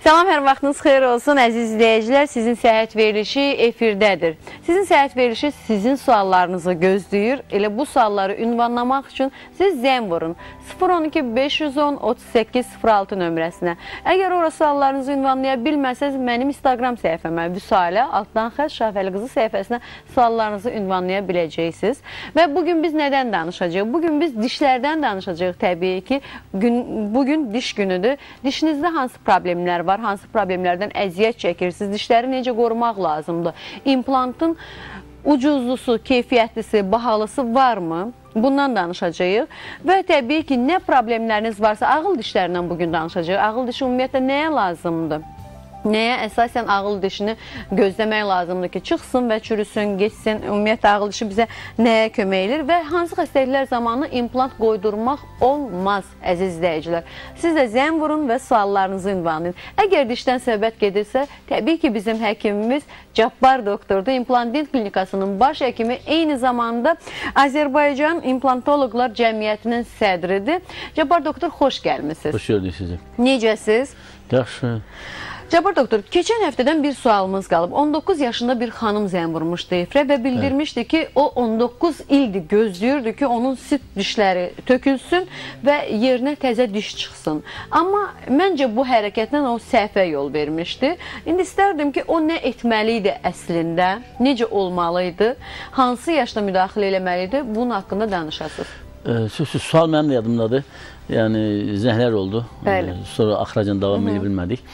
Salam, hər vaxtınız xeyir olsun, əziz izləyicilər. Sizin səhət verilişi efirdədir. Sizin səhət verilişi sizin suallarınızı gözləyir. Elə bu sualları ünvanlamaq üçün siz zəng vurun 012-510-3806 nömrəsinə. Əgər ora suallarınızı ünvanlaya bilməsəz, mənim Instagram səhifəmə Vüsalə altdan xətt Şahvəli qızı səhifəsinə suallarınızı ünvanlaya biləcəksiniz. Və bugün biz nədən danışacağıq? Bugün biz dişlərdən danışacağıq təbii ki. Bugün diş günüdür. Dişinizdə hansı problemlər var? Hansı problemlərdən əziyyət çəkirsiniz? Dişləri necə qorumaq lazımdır? İmplantın ucuzlusu, keyfiyyətlisi, bahalısı varmı? Bundan danışacağıq. Və təbii ki, nə problemləriniz varsa ağıl dişlərindən bugün danışacağıq. Ağıl dişi ümumiyyətlə nəyə lazımdır? Nəyə əsasən ağıl dişini gözləmək lazımdır ki, çıxsın və çürüsün, geçsin. Ümumiyyətlə, ağıl dişi bizə nəyə kömək edir və hansı xəstəliklər zamanı implant qoydurmaq olmaz, əziz izləyicilər. Siz də zəng vurun və suallarınızı ünvanlayın. Əgər dişdən söhbət gedirsə, təbii ki, bizim həkimimiz Cabbar doktordur. İmplant klinikasının baş həkimi, eyni zamanda Azərbaycan İmplantoloqlar Cəmiyyətinin sədridir. Cabbar doktor, xoş gəlmişsiniz. Xoş gördük sizi. Necəsiz? Yaxşı. Cabbar doktor, keçən həftədən bir sualımız qalıb. 19 yaşında bir xanım zəng vurmuşdu efirə və bildirmişdi ki, o 19 ildir gözləyirdi ki, onun süd dişləri tökülsün və yerinə təzə diş çıxsın. Amma məncə bu hərəkətdən o səhvə yol vermişdi. İndi istərdim ki, o nə etməli idi əslində, necə olmalıydı, hansı yaşda müdaxilə eləməli idi, bunun haqqında danışasınız. Sual mənim də yadımdadır. Yəni, zəhlər oldu. Bəli. Sonra axıracan davam edə bilmədik.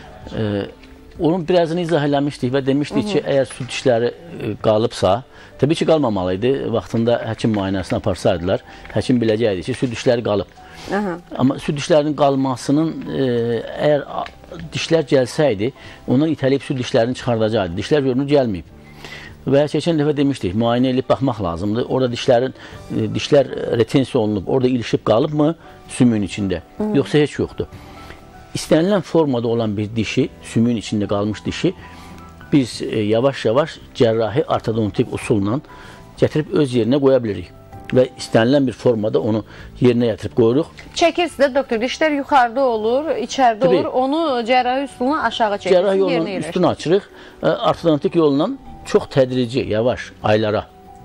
Onun birazını izah eləmişdik və demişdik ki, əgər süd dişləri qalıbsa, təbii ki, qalmamalıydı. Vaxtında həkim müayinəsini aparsaydılar, həkim biləcəkdi ki, süd dişləri qalıb. Amma süd dişlərinin qalmasının, əgər dişlər gəlsəydi, ondan itələyib süd dişlərini çıxardacaqdı. Dişlər görünür gəlməyib. Və keçən dəfə demişdik, müayinə edib baxmaq lazımdır. Orada dişlər retensiya olunub, orada ilişib qalıbmı sümüyün içində, yoxsa heç yoxdur. İstənilən formada olan bir dişi, sümüyün içində qalmış dişi biz yavaş-yavaş cərrahi ortodontik usulla gətirib öz yerinə qoya bilirik. Və istənilən bir formada onu yerinə gətirib qoyuruq. Çəkirsiniz də doktor, dişlər yuxarıda olur, içəridə olur, onu cərrahi üsuluna aşağı çəkirsiniz. Cərrahi yolla üstünü açırıq, ortodontik yolla çox tədrici, yavaş, aylara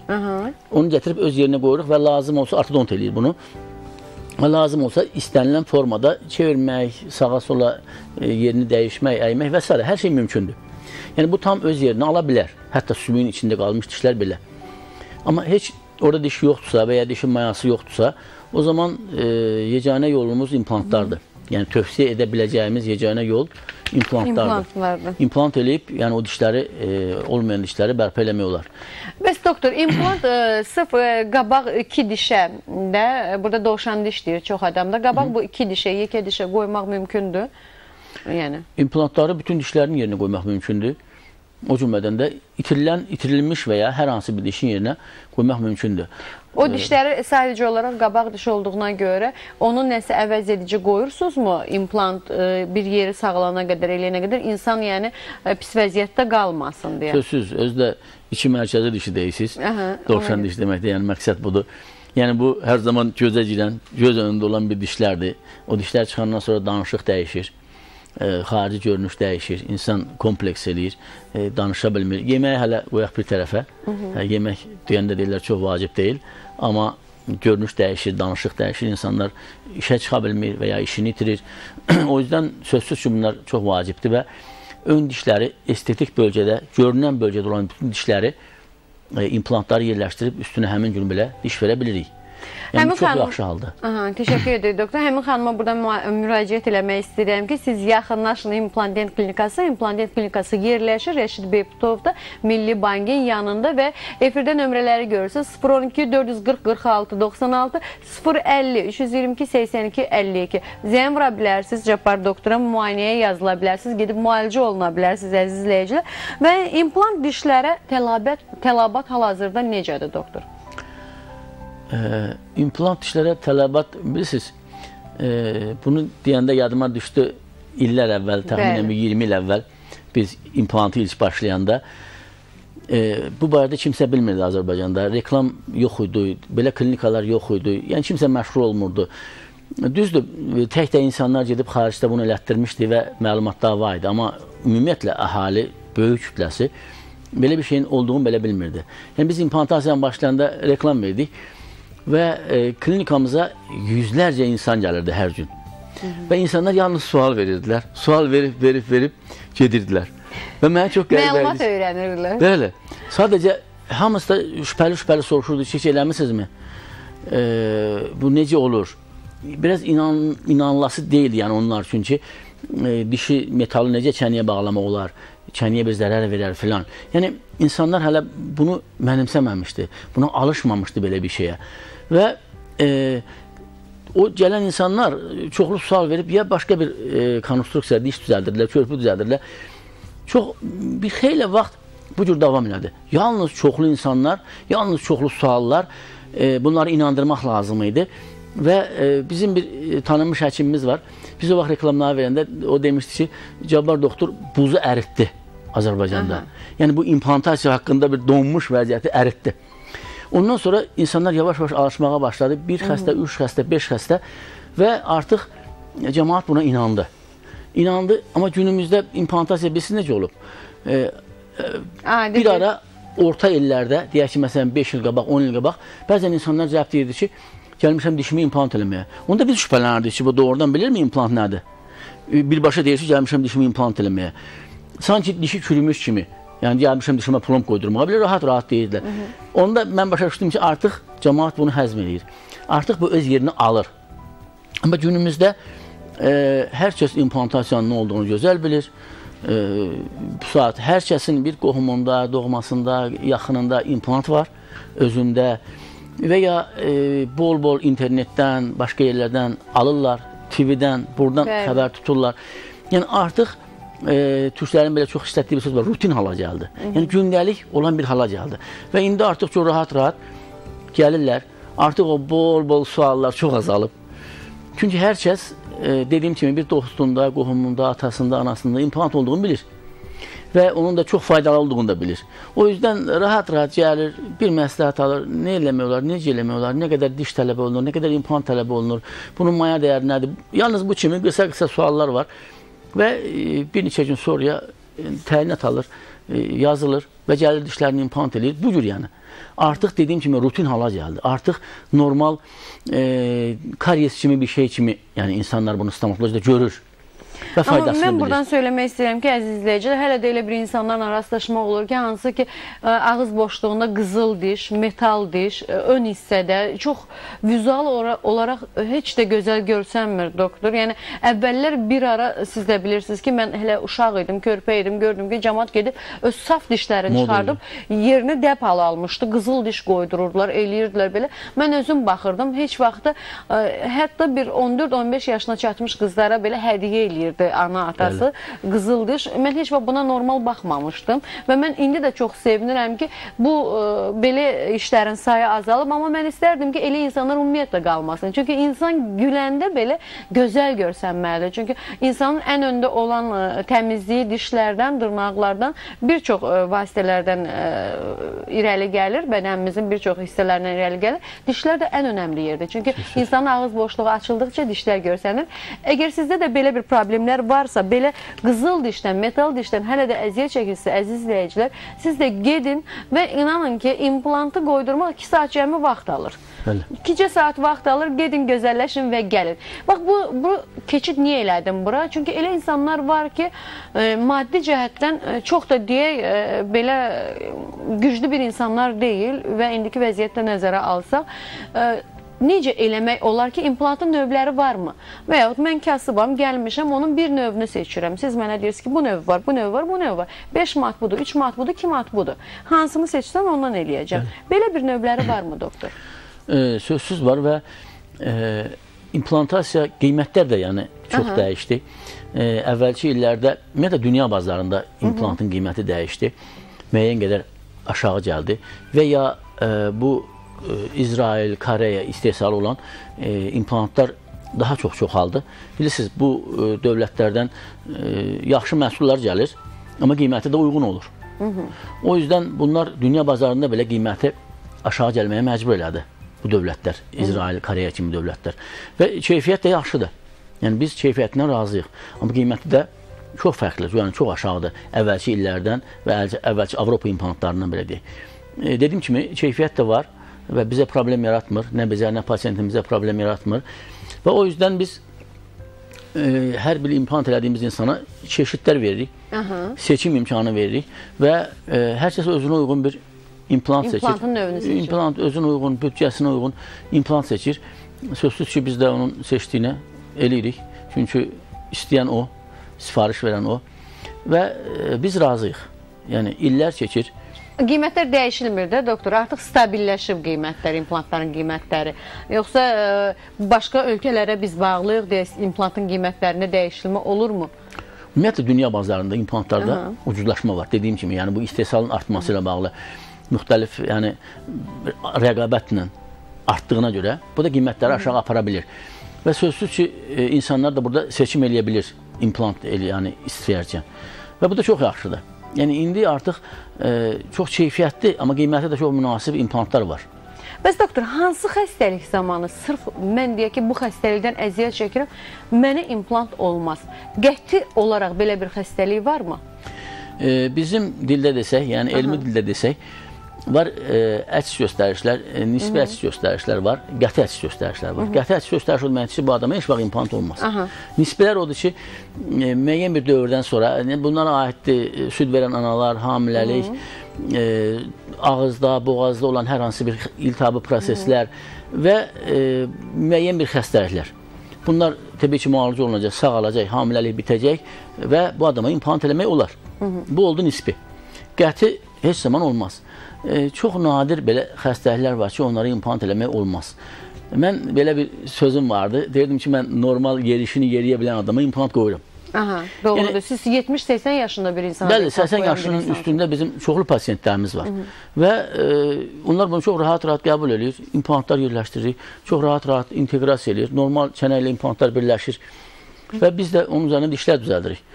onu gətirib öz yerinə qoyuruq və lazım olsa ortodont eləyir bunu. Lazım olsa istənilən formada çevirmək, sağa sola yerini dəyişmək, əymək və s. Hər şey mümkündür. Yəni, bu tam öz yerini ala bilər. Hətta sümüyün içində qalmış dişlər belə. Amma heç orada diş yoxdursa və ya dişin mayası yoxdursa, o zaman yeganə yolumuz implantlardır. Yəni, tövsiyə edə biləcəyimiz yeganə yol implantlardır. İmplant eləyib, yəni o dişləri, olmayan dişləri bərpa eləmək olar. Bəs doktor, implant sırf qabaq iki dişə də, burada dovşan diş deyir çox adamda, qabaq bu iki dişə, yekə dişə qoymaq mümkündür? Yəni. İmplantları bütün dişlərin yerinə qoymaq mümkündür. O cümlədən də itirilmiş və ya hər hansı bir dişin yerinə qoymaq mümkündür. O dişləri sadəcə olaraq qabaq diş olduğuna görə onu nəsə əvəz edici qoyursunuzmu? İmplant bir yeri sağlana qədər, eləyənə qədər insan yəni pis vəziyyətdə qalmasın deyə. Sözsüz, özdə iki mərkəzi dişi deyirsiniz. Dovşan diş deməkdir, yəni məqsəd budur. Yəni bu hər zaman gözə girən, göz önündə olan bir dişlərdir. O dişlər çıxandan sonra danışıq dəyişir. Xarici görünüş dəyişir, insan kompleks eləyir, danışa bilmir. Yeməyi hələ qoyaq bir tərəfə. Yemək deyəndə deyirlər çox vacib deyil. Amma görünüş dəyişir, danışıq dəyişir, insanlar işə çıxa bilmir və ya işini itirir. O yüzdən sözsüz ki, bunlar çox vacibdir və ön dişləri estetik bölgədə, görünən bölgədə olan bütün dişləri implantları yerləşdirib üstünə həmin gün belə diş verə bilirik. Yəni, çox yaxşı haldır. Teşekkür edirik doktor. Həmin xanıma buradan müraciət eləmək istəyirəm ki, siz yaxınlaşın İmplant klinikası. İmplant klinikası yerləşir Rəşid Beybutovda, Milli Bankın yanında və efirdə nömrələri görürsünüz. 012-440-46-96, 050-322-82-52. Zəng vura bilərsiniz Cabbar doktora, müayinəyə yazıla bilərsiniz, gedib müalicə oluna bilərsiniz, əziz izləyicilər. Və implant dişlərə tələbat hal-hazırda necədir doktor? İmplant dişlərə tələbat, bilirsiniz, bunu deyəndə yadıma düşdü illər əvvəl, təxminən 20 il əvvəl biz implantı ilk başlayanda bu barədə kimsə bilmirdi Azərbaycanda. Reklam yox idi, belə klinikalar yox idi, yəni kimsə məşğul olmurdu. düzdür, tək də insanlar gedib xaricdə bunu elətdirmişdi və məlumatlar var idi. Amma ümumiyyətlə əhali, böyük kütləsi belə bir şeyin olduğunu belə bilmirdi. Yəni biz implantasiyanın başlarında reklam verdik və klinikamıza yüzlərcə insan gəlirdi hər gün. Və insanlar yalnız sual verirdilər. Sual verib gedirdilər. Və mənə çox qəribə idi. Məlumat öyrənirdilər. Bəli. Sadəcə hamısı da şübhəli soruşurdu. Hiç eləmisinizmi? Bu necə olur? Biraz inanılası deyildi yəni onlar üçün ki, dişi metalı necə çəniyə bağlamaq olar, çəniyə bir zərər verər filan. Yəni insanlar hələ bunu mənimsəməmişdi, buna alışmamışdı belə bir şeyə. Və o gələn insanlar çoxlu sual verib ya başqa bir konstruksiya, diş düzəldirlər, körpü düzəldirlər. Bir xeyli vaxt bu cür davam elədi. Yalnız çoxlu insanlar, yalnız çoxlu suallar, bunları inandırmaq lazım idi. Və bizim bir tanınmış həkimimiz var. Biz o vaxt reklamları verəndə o demişdi ki, Cabbar doktor buzu əritdi Azərbaycanda. Yəni bu implantasiya haqqında bir donmuş vəziyyəti əritdi. Ondan sonra insanlar yavaş-yavaş alışmağa başladı. 1 xəstə, 3 xəstə, 5 xəstə və artıq cəmaət buna inandı. İnandı, amma günümüzdə implantasiya bilirsiniz necə olub? Bir ara orta illərdə, deyək ki, məsələn 5 il qabaq, 10 il qabaq, bəzən insanlar cavab deyirdi ki, gəlmişəm dişimi implant eləməyə. Onda biz şübhələnirdik ki, bu doğrudan bilirmi implant nədir? Birbaşa deyir ki, gəlmişəm dişimi implant eləməyə. Sanki dişi çürümüş kimi, yəni gəlmişəm dişimə plomb qoydurmağa bilir, rahat deyirdilər. Onda mən başa düşdüm ki, artıq cəmaət bunu həzm edir. Artıq bu öz yerini alır. Amma günümüzdə hər kəs implantasiyanın nə olduğunu gözəl bilir. Bu saat hər kəsin bir qohumunda, doğmasında, yaxınında implant var, özündə. Və ya bol-bol internetdən, başqa yerlərdən alırlar, TV-dən, buradan xəbər tuturlar. Yəni artıq türklərin belə çox işlətdiyi bir söz var, rutin hala gəldi. Yəni gündəlik olan bir hala gəldi. Və indi artıq çox rahat-rahat gəlirlər. Artıq o bol-bol suallar çox azalıb. Çünki hər kəs, dediyim kimi, bir dostunda, qohumunda, atasında, anasında implant olduğunu bilir. Və onun da çox faydalı olduğunu da bilir. O yüzden rahat-rahat gəlir, bir məsləhət alır, nə eləmək olar, necə eləmək olar, nə qədər diş tələb olunur, nə qədər implant tələb olunur, bunun maya dəyəri nədir? Yalnız bu kimi qısa suallar var və bir neçə gün sonra təyinat alır, yazılır və gəlir dişlərini implant edir. Bu cür yəni. Artıq dediyim kimi rutin hala gəldi. Artıq normal karies kimi bir şey kimi yəni insanlar bunu stomatolojide görür. Amma mən buradan söyləmək istəyirəm ki, əziz izləyicilər, hələ də elə bir insanlarla rastlaşmaq olur ki, hansı ki, ağız boşluğunda qızıl diş, metal diş, ön hissədə çox vizual olaraq heç də gözəl görsənmir, doktor. Yəni, əvvəllər bir ara siz də bilirsiniz ki, mən hələ uşaq idim, körpə idim, gördüm ki, cəmaət gedib öz saf dişlərini çıxardıb, yerini dəb almışdı, qızıl diş qoydururdular, eləyirdilər belə. Mən özüm baxırdım, heç vaxtı, hətta bir 14-15 yaşına çatmış qızlara belə hədiyyə eləyirdi ana atası, qızıl diş. Mən heç vaxt buna normal baxmamışdım və mən indi də çox sevinirəm ki, bu belə işlərin sayı azalıb, amma mən istərdim ki, elə insanlar ümumiyyətlə qalmasın. Çünki insan güləndə belə gözəl görsənməlidir. Çünki insanın ən öndə olan təmizliyi dişlərdən, dırnaqlardan, bir çox vasitələrdən irəli gəlir, bədənimizin bir çox hissələrindən irəli gəlir. Dişlər də ən önəmli yerdir. Çünki insanın ağız boşluğu açıldıqca dişlər görsənir. Əgər sizdə də belə bir problemlər varsa, belə qızıl dişdən, metal dişdən hələ də əziyyət çəkirsə, əziz izləyicilər, siz də gedin və inanın ki, implantı qoydurmaq 2 saat cəmi vaxt alır. 2 saat vaxt alır, gedin, gözəlləşin və gəlin. Bax, bu keçid niyə elədim bura? Çünki elə insanlar var ki, maddi cəhətdən çox da deyək, belə güclü bir insanlar deyil və indiki vəziyyətdə nəzərə alsaq, necə eləmək olar ki, implantın növləri varmı? Və yaxud mən kasıbam, gəlmişəm, onun bir növünü seçirəm. Siz mənə deyirsiniz ki, bu növ var, bu növ var, bu növ var. 5 manat budur, 3 manat budur, 2 manat budur. Hansını seçsəm ondan eləyəcəm. Belə bir növləri varmı, doktor? Sözsüz var və implantasiya qiymətlər də yəni çox dəyişdi. Əvvəlki illərdə, ümumiyyətlə dünya bazarında implantın qiyməti dəyişdi. Müəyyən qədər aşağı gəldi və ya bu İsrail, Koreya istehsalı olan implantlar daha çox çoxaldı. Bilirsiniz, bu dövlətlərdən yaxşı məhsullar gəlir, amma qiyməti də uyğun olur. O yüzden bunlar dünya bazarında belə qiyməti aşağı gəlməyə məcbur elədi. bu dövlətlər, İsrail, Koreya kimi dövlətlər. Və keyfiyyət də yaxşıdır. Yəni biz keyfiyyətindən razıyıq. Amma qiyməti də çox fərqlidir, yəni çox aşağıdır əvvəlki illərdən və əvvəlki Avropa implantlarından belə deyək. Dediyim kimi, keyfiyyət də var və bizə problem yaratmır, nə bizə, nə pasiyentimizə problem yaratmır. Və o yüzden biz hər bir implant elədiyimiz insana çeşidlər veririk, seçim imkanı veririk və hər kəs özünə uyğun bir implant seçir. İmplantın növünü seçir. İmplant özünə uyğun, bütçəsinə uyğun implant seçir. Sözsüz ki, biz də onun seçdiyini eləyirik. Çünki istəyən o, sifariş verən o və biz razıyıq. Yəni illər keçir. Qiymətlər dəyişilmir də doktor, artıq stabilləşib qiymətlər, implantların qiymətləri. Yoxsa başqa ölkələrə biz bağlıyıq deyə implantın qiymətlərində dəyişilmə olurmu? Ümumiyyətlə, dünya bazarında implantlarda ucuzlaşma var. Dediyim kimi, yəni bu istehsalın artması ilə bağlı müxtəlif rəqabətlə artdığına görə bu da qiymətləri aşağı apara bilir. Və sözsüz ki, insanlar da burada seçim eləyə bilir implant yəni istəyərkən. Və bu da çox yaxşıdır. Yəni indi artıq çox keyfiyyətli, amma qiyməti də çox münasib implantlar var. Bəs doktor, hansı xəstəlik zamanı sırf mən deyək ki, bu xəstəlikdən əziyyət çəkirəm, mənə implant olmaz? Qəti olaraq belə bir xəstəlik varmı? Bizim dildə desək, yəni elmi dildə desək, var əks göstərişlər, nisbi əks göstərişlər var, qəti əks göstərişlər var. Qəti əks göstəriş olmayan ki, bu adama heç vaxt implant olmaz. Nisbilər odur ki, müəyyən bir dövrdən sonra, bunlara aiddir süd verən analar, hamiləlik, ağızda, boğazda olan hər hansı bir iltihabı proseslər və müəyyən bir xəstəliklər. Bunlar təbii ki, müalicə olunacaq, sağalacaq, hamiləlik bitəcək və bu adama implant eləmək olar. Bu oldu nisbi. Qəti heç zaman olmaz. Çox nadir belə xəstəliklər var ki, onları implant eləmək olmaz. Mən belə bir sözüm vardı. Deyirdim ki, mən normal yerişini yeriyə bilən adama implant qoyuram. Doğrudur. Siz 70-80 yaşında bir insana bəli, 80 yaşının üstündə bizim çoxlu pasiyentlərimiz var. Və onlar bunu çox rahat-rahat qəbul edir. İmplantlar yerləşdirir. Çox rahat-rahat inteqrasiya edir. Normal çənə ilə implantlar birləşir. Və biz də onun üzərində dişlər düzəldirik.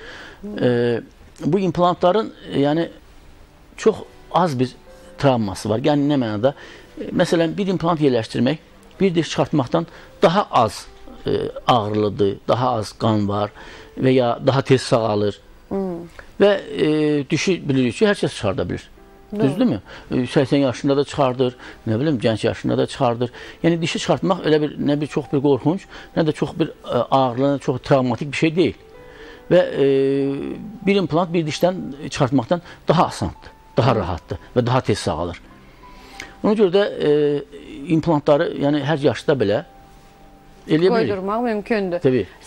Bu implantların yəni çox az bir travması var. Yəni nə mənada? Məsələn, bir implant yerləşdirmək, bir diş çıxartmaqdan daha az ağrılıdır, daha az qan var və ya daha tez sağalır. Və dişi bilirik ki, hər kəs çıxarda bilir. Düzdürmü? 80 yaşında da çıxardır, nə bilim, gənc yaşında da çıxardır. Yəni dişi çıxartmaq elə bir, nə bir çox bir qorxunc, nə də çox bir ağrılı, çox travmatik bir şey deyil. Və bir implant bir dişdən çıxartmaqdan daha asandır, daha rahatdır və daha tez sağalır. Ona görə də implantları yəni hər yaşda belə qoydurmaq mümkündür.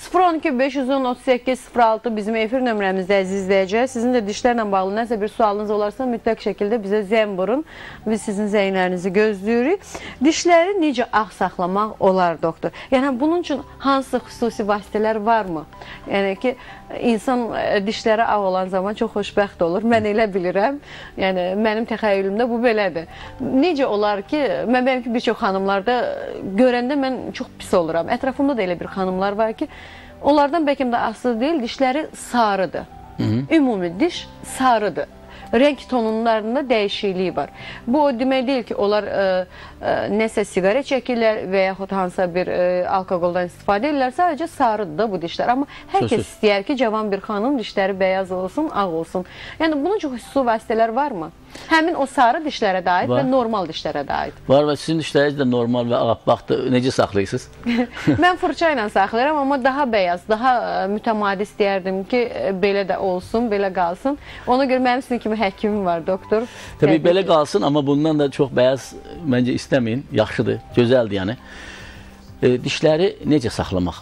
012-510-38-06 bizim efir nömrəmizdə əziz izləyəcək. Sizin də dişlərlə bağlı nəsə bir sualınız olarsa mütləq şəkildə bizə zəng vurun. Biz sizin zənglərinizi gözləyirik. Dişləri necə ağ saxlamaq olar doktor? Yəni bunun üçün hansı xüsusi vasitələr varmı? Yəni ki, insan dişləri ağ olan zaman çox xoşbəxt olur. Mən elə bilirəm. Yəni mənim təxəyyülümdə bu belədir. Necə olar ki, mən bəlkə ki, bir çox xanımlarda görəndə mən çox pis oluram. Ətrafımda da elə bir xanımlar var ki, onlardan bəlkə də asılı deyil, dişləri sarıdır. Ümumi diş sarıdır. Renk tonunlarında dəyişikliyi var. Bu o demək deyil ki, onlar nəsə siqaret çəkirlər və yaxud hansısa bir alkoqoldan istifadə edirlər. Sadəcə sarıdır da bu dişlər. Amma hər kəs istəyər ki, cavan bir xanım dişləri bəyaz olsun, ağ olsun. Yəni bunun üçün xüsusi vasitələr varmı? Həmin o sarı dişlərə də aid və normal dişlərə də aid. Var və sizin dişləriniz də normal və ağappaqdır. Necə saxlayırsınız? Mən fırça ilə saxlayıram, amma daha bəyaz, daha mütəmadi istəyərdim ki, belə də olsun, belə qalsın. Ona görə mənim sizin kimi həkimim var, doktor. Təbii belə qalsın, amma bundan da çox bəyaz məncə istəməyin. Yaxşıdır, gözəldir yəni. Dişləri necə saxlamaq?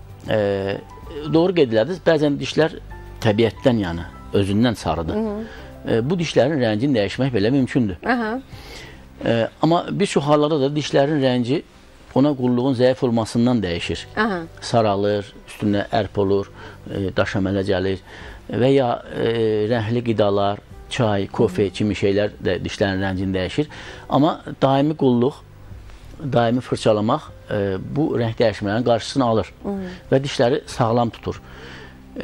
Doğru qeyd elədiniz, bəzən dişlər təbiətdən yəni, özündən sarıdır. Bu dişlərin rəngini dəyişmək belə mümkündür. Amma bir çox hallarda da dişlərin rəngi ona qulluğun zəif olmasından dəyişir. Saralır, üstünə ərp olur, daş əmələ gəlir və ya rəngli qidalar, çay, kofe kimi şeylər də dişlərin rəngini dəyişir. Amma daimi qulluq, daimi fırçalamaq bu rəng dəyişmələrin qarşısını alır və dişləri sağlam tutur.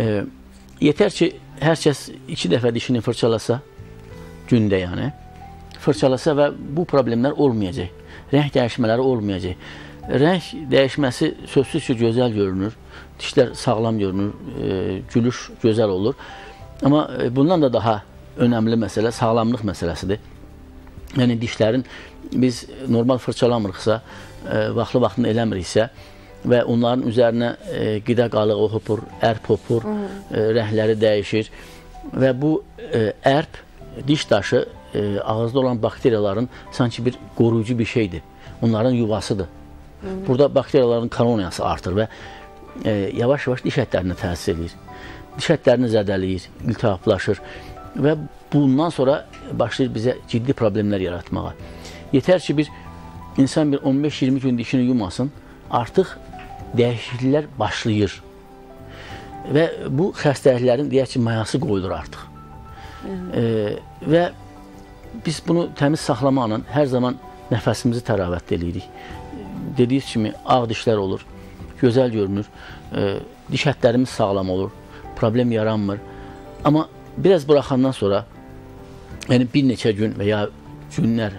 Yetər ki, hər kəs 2 dəfə dişini fırçalasa, gündə yəni, fırçalasa və bu problemlər olmayacaq. Rəng dəyişmələri olmayacaq. Rəng dəyişməsi sözsüz ki, gözəl görünür. Dişlər sağlam görünür, gülüş gözəl olur. Amma bundan da daha önəmli məsələ sağlamlıq məsələsidir. Yəni dişlərin biz normal fırçalamırıqsa, vaxtlı-vaxtında eləmiriksə və onların üzərinə qida qalığı hopur, ərp hopur, rəngləri dəyişir və bu ərp, diş daşı ağızda olan bakteriyaların sanki bir qoruyucu bir şeydir. Onların yuvasıdır. Burada bakteriyaların koloniyası artır və yavaş-yavaş diş ətlərinə təsir edir. Diş ətlərini zədələyir, iltihaplaşır və bundan sonra başlayır bizə ciddi problemlər yaratmağa. Yetər ki, bir insan bir 15-20 gün dişini yumasın, artıq dəyişikliklər başlayır. Və bu xəstəliklərin deyək ki, mayası qoyulur artıq. Və biz bunu təmiz saxlamaqla hər zaman nəfəsimizi təravət edirik. Dediyiniz kimi, ağ dişlər olur, gözəl görünür, diş ətlərimiz sağlam olur, problem yaranmır. Amma biraz buraxandan sonra, yəni bir neçə gün və ya günlər,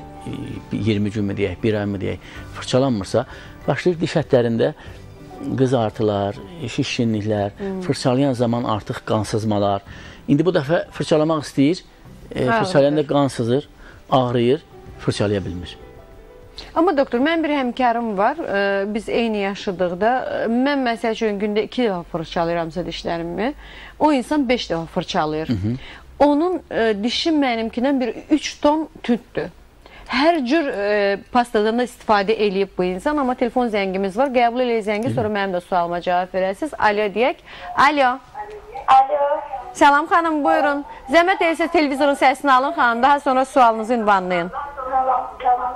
20 gün mü deyək, bir ay mı deyək, fırçalanmırsa, başlayır diş ətlərində qızartılar, şişkinliklər, fırçalayan zaman artıq qansızmalar. İndi bu dəfə fırçalamaq istəyir, fırçalayanda qan sızır, ağrıyır, fırçalaya bilmir. Amma doktor, mən bir həmkarım var, biz eyni yaşıdıqda, mən məsəl üçün gündə 2 dəfə fırçalayıramsa dişlərimi, o insan 5 dəfə fırçalayır. Onun dişi mənimkindən bir 3 ton tündür. Hər cür pastadan da istifadə eləyib bu insan, amma telefon zəngimiz var. Qəbul eləyək zəngi, sonra mənim də sualıma cavab verəsiniz. Alo deyək. Alo. Alo. Salam xanım, buyurun. Zəhmət eləyirsə televizorun səsini alın xanım, daha sonra sualınızı ünvanlayın. Tamam.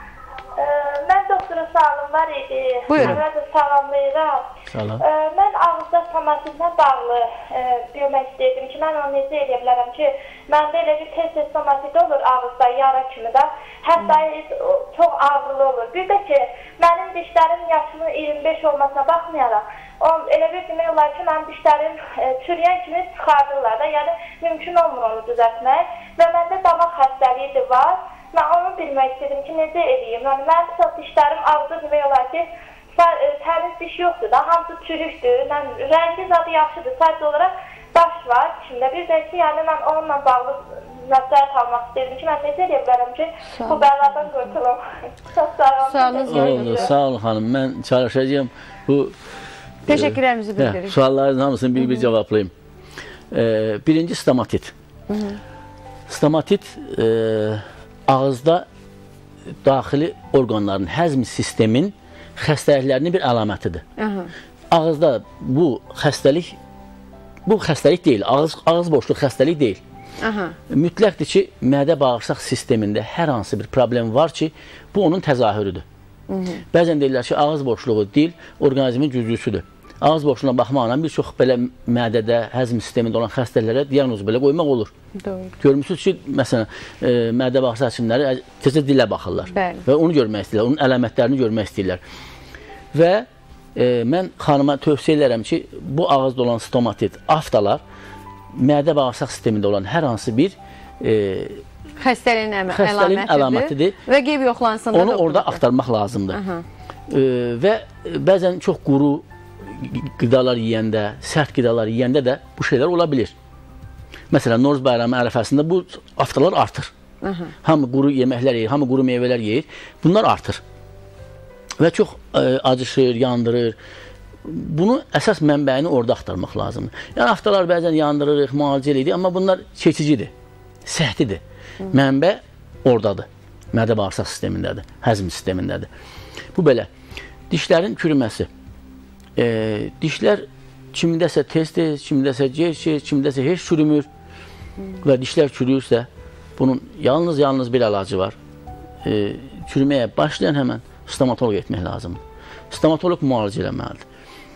Mən doktora sualım var idi. Buyurun. Mən də salamlayıram. Salam. Mən ağızda stomatitlə bağlı bilmək istəyirdim ki, mən onu necə edə bilərəm ki, məndə elə bir tez-tez stomatit olur ağızda, yara kimi də. Hətta çox ağrılı olur. Bir də ki, mənim dişlərim yaşımın 25 olmasına baxmayaraq, elə bir demək olar ki, mənim dişlərim çürüyən kimi çıxardırlar da, yəni mümkün olmur onu düzəltmək və məndə damaq xəstəliyi də var. Mən onu bilmək istedim ki, necə edeyim? Yəni, mənim dişlərim ağzı demək olar ki, təmiz diş yoxdur da, hamısı çürükdür, rəngi zadı yaxşıdır, sadəcə olaraq daş var içində. Bir də ki, yəni mən onunla bağlı nəzərət almaq istedim ki, mən necə edə bilərəm ki, bu bəladan qurtulum. Çox sağ olun. Sağ olun xanım, mən çalışacağım bu Təşəkkürlərimizi bildiririk. Sualların hamısını bir-bir cavablayayım. Birinci stomatit. Stomatit ağızda daxili orqanların, həzm sistemin xəstəliklərinin bir əlamətidir. Ağızda bu xəstəlik deyil, ağız boşluq xəstəlik deyil. Mütləqdir ki, mədə-bağırsaq sistemində hər hansı bir problem var ki, bu onun təzahürüdür. Bəzən deyirlər ki, ağız boşluğu deyil, orqanizmin güclüsüdür. Ağız boşluğuna baxmaqla bir çox belə mədədə, həzm sistemində olan xəstəliklərə diaqnoz belə qoymaq olur. Görmüsünüz ki, məsələn, mədə-bağırsaq həkimləri tezcə dilə baxırlar və onu görmək istəyirlər, onun əlamətlərini görmək istəyirlər. Və mən xanıma tövsiyə edərəm ki, bu ağızda olan stomatit, aftalar mədə-bağırsaq sistemində olan hər hansı bir xəstəliyin əlamətidir və qeyb yoxlansın. Onu orada axtarmaq lazımdır. Və bəzən çox quru qidalar yeyəndə, sərt qidalar yeyəndə də bu şeylər ola bilir. Məsələn, Noruz bayramı ərəfəsində bu aftalar artır. Hamı quru yeməklər yeyir, hamı quru meyvələr yeyir. Bunlar artır. Və çox acışır, yandırır. Bunu əsas mənbəyini orada axtarmaq lazımdır. Yəni, aftalar bəzən yandırırıq, müalicə edirik, amma bunlar keçicidir, səhtidir. Mənbə oradadır, mədə-bağırsaq sistemindədir, həzm sistemindədir. Bu belə. Dişlərin çürüməsi. Dişlər kimdəsə tez-tez, kimdəsə gec-gec, kimdəsə heç çürümür və dişlər çürüyürsə, bunun yalnız bir əlacı var. Çürüməyə başlayan həmən stomatoloq etmək lazımdır. Stomatoloq müalicə eləməlidir.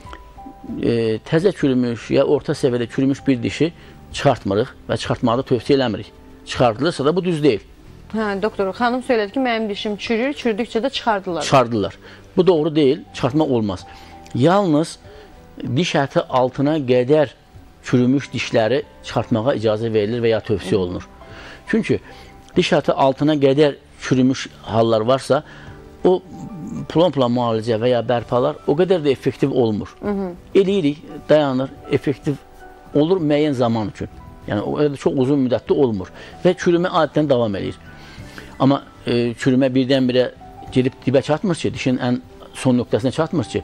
Təzə çürümüş ya orta səviyyədə çürümüş bir dişi çıxartmırıq və çıxartmağı da tövsiyə eləmirik. Çıxardılırsa da bu düz deyil. Doktor, xanım söylədi ki, mənim dişim çürür, çürdükcə də çıxardırlar. Çıxardırlar. Bu doğru deyil, çıxartmaq olmaz. Yalnız diş əti altına qədər çürümüş dişləri çıxartmağa icazə verilir və ya tövsiyə olunur. Çünki diş ətı altına qədər çürümüş hallar varsa, o plan müalicə və ya bərpalar o qədər də effektiv olmur. Eləyirik, dayanır, effektiv olur müəyyən zaman üçün. Yəni, o qədər çox uzun müddətli olmur və çürümə adətən davam edir. Amma çürümə birdən-birə gelib dibə çatmır ki, dişin ən son nöqtəsinə çatmır ki,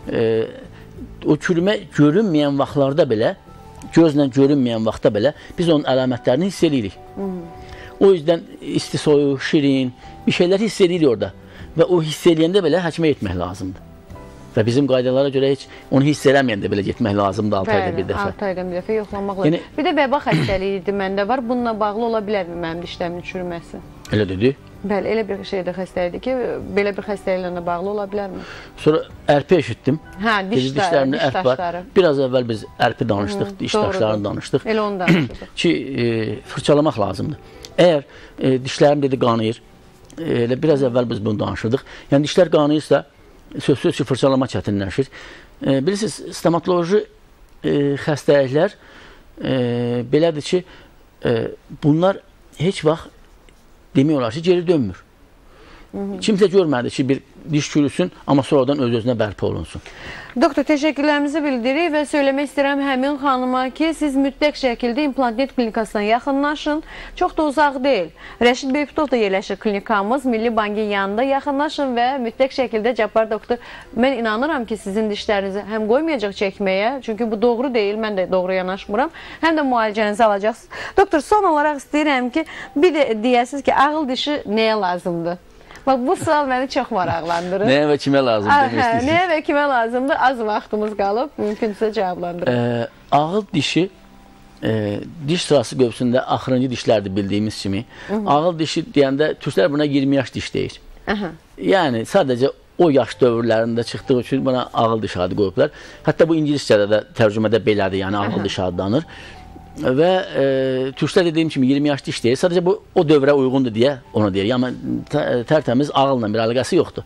o çürümə görünməyən vaxtlarda belə, gözlə görünməyən vaxtda belə biz onun əlamətlərini hiss edirik. O yüzden isti, soyuq, şirin bir şeyler hiss edirik orada. Və o hiss edəndə belə həkimə getmək lazımdır. Və bizim qaydalara görə heç onu hiss eləməyəndə belə getmək lazımdır 6 ayda bir dəfə. 6 ayda bir dəfə yoxlamaq lazım. Bir də vəba xəstəliyi idi məndə var. Bununla bağlı ola bilərmi mənim dişlərimin çürüməsi? Elə dedi. Bəli, elə bir şeydə xəstəlikdir ki, belə bir xəstəliklə bağlı ola bilərmi? Sonra ərpi eşitdim. Hə, diş daşları. Biraz əvvəl biz ərpi danışdıq, diş daşlarını danışdıq. Elə onu danışdıq. Ki, fırçalamaq lazımdır. Əgər dişlərim dedi qanayır, elə biraz əvvəl biz bunu danışırdıq. Yəni dişlər qanayırsa, söz ki, fırçalama çətinləşir. Bilirsiniz, stomatoloji xəstəliklər belədir ki, bunlar heç vaxt demək olar ki, geri dönmür. Kimsə görmədi ki, bir diş çürüsün, amma sonradan öz-özünə bərpa olunsun. Doktor, təşəkkürlərimizi bildiririk və söyləmək istəyirəm həmin xanıma ki, siz mütləq şəkildə İmplantet klinikasına yaxınlaşın. Çox da uzaq deyil. Rəşid Beyputov da yerləşir klinikamız, Milli Bankın yanında. Yaxınlaşın və mütləq şəkildə Cabbar doktor, mən inanıram ki, sizin dişlərinizi həm qoymayacaq çəkməyə, çünki bu doğru deyil, mən də doğru yanaşmıram, həm də müalicənizi alacaqsınız. Doktor, son olaraq istəyirəm ki, bir də deyəsiniz ki, ağıl dişi nəyə lazımdır? Bax, bu sual məni çox maraqlandırır. Nəyə və kimə lazımdır demək istəyirsiniz? Nəyə və kimə lazımdır? Az vaxtımız qalıb, mümkünsə cavablandırın. Ağıl dişi diş sırası qövsündə axırıncı dişlərdir bildiyimiz kimi. Ağıl dişi deyəndə türklər buna 20 yaş diş deyir. Yəni, sadəcə o yaş dövrlərində çıxdığı üçün buna ağıl dişi adı qoyublar. Hətta bu İngiliscədə də tərcümədə belədir, yəni ağıl dişi adlanır. Və türklər dediyim kimi 20 yaş diş deyir. Sadəcə bu o dövrə uyğundur deyə onu deyir. Yəni tərtəmiz ağılla bir əlaqəsi yoxdur.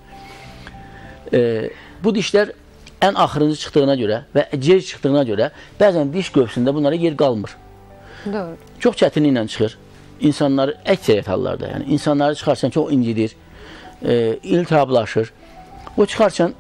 Bu dişlər ən axırıncı çıxdığına görə və gec çıxdığına görə bəzən diş qövsündə bunlara yer qalmır. Doğru. Çox çətinliklə çıxır. İnsanları əksəriyyət hallarda, yəni insanları çıxarsan çox incidir, iltihablaşır. O çıxarsan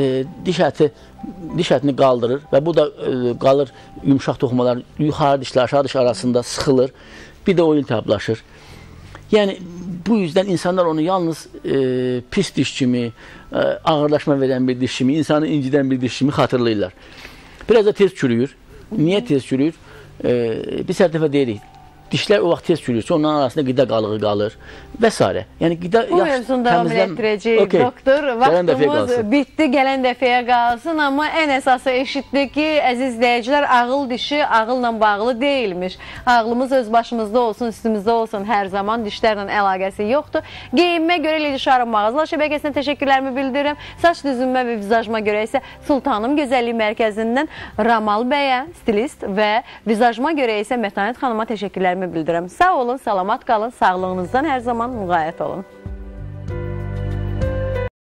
diş ətini qaldırır və bu da qalır yumşaq toxumalar yuxarı dişlə aşağı diş arasında sıxılır. Bir də o iltihablaşır. Yəni bu yüzden insanlar onu yalnız pis diş kimi, ağırlaşma verən bir diş kimi, insanı incidən bir diş kimi xatırlayırlar. Biraz da tez çürüyür. Niyə tez çürüyür? Biz hər dəfə deyirik. Dişlər o vaxt tez çürüyürsə, onların arasında qida qalığı qalır və s. Yəni, qida bu mövzunu davam etdirəcəyik, doktor. Vaxtımız bitdi, gələn dəfəyə qalsın. Amma ən əsası eşitdik ki, əziz izləyicilər, ağıl dişi ağılla bağlı deyilmiş. Ağlımız öz başımızda olsun, üstümüzdə olsun hər zaman. Dişlərlə əlaqəsi yoxdur. Geyinmə görə Leyli Şarım mağazalar şəbəkəsinə təşəkkürlərimi bildirirəm. Saç düzünmə və vizajma görə isə Sultanım Gözəllik Mərkəzindən Ramal bəyə, stilist və vizajma görə isə Mətanət xanıma təşəkkürlərimi bildirəm. Sağ olun, salamat qalın, sağlığınızdan hər zaman müğayət olun.